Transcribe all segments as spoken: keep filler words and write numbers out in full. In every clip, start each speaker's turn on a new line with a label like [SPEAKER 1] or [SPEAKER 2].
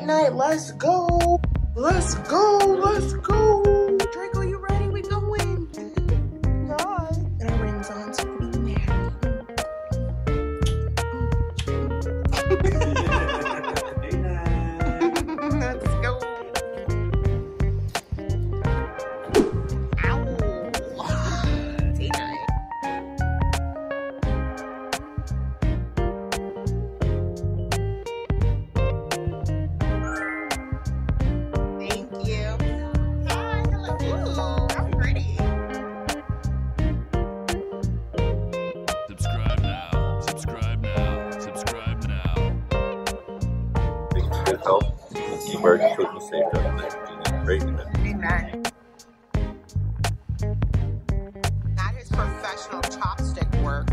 [SPEAKER 1] night. Let's go. Let's go. Let's go. Draco, you ready? We going. God. And our rings on, so put it in there. Let's go. Ow. Day night. Thank you. Hi, hello. Ooh, how pretty.
[SPEAKER 2] Subscribe now. Subscribe now. Subscribe now.
[SPEAKER 3] Thank you for your help. Keep our children safe during the night. Great.
[SPEAKER 1] Amen. Not his professional chopstick work.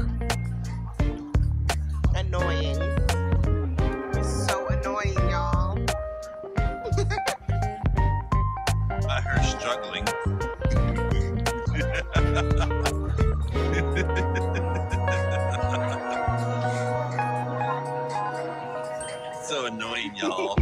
[SPEAKER 1] Annoying. It's so annoying, y'all.
[SPEAKER 3] By her struggling. So annoying, y'all.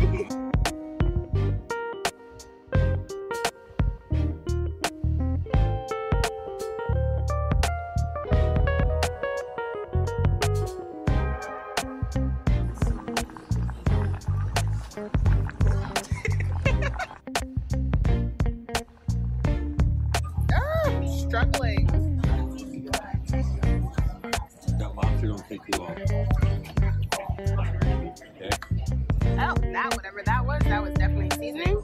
[SPEAKER 1] Ah, struggling.
[SPEAKER 3] That lobster don't take too long. Okay.
[SPEAKER 1] Oh, that, whatever that was, that was definitely seasoning.